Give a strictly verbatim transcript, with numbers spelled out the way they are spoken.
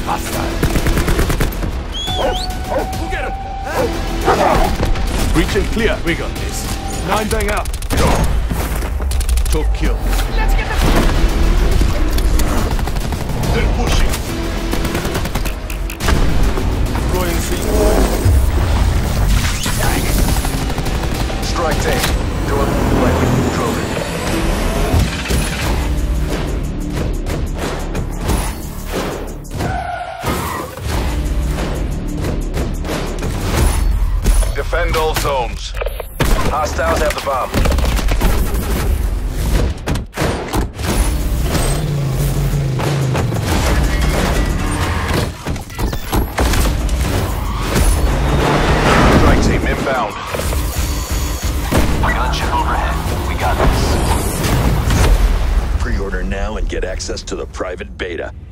Hostile. We'll get him. Breach and clear. We got this. Nine bang out. Go. Top kill. Let's get the... They're pushing. Deploying C four. Strike team. Go up like we control it. Defend all zones. Hostiles have the bomb. Strike team inbound. Gunship overhead. We got this. Pre-order now and get access to the private beta.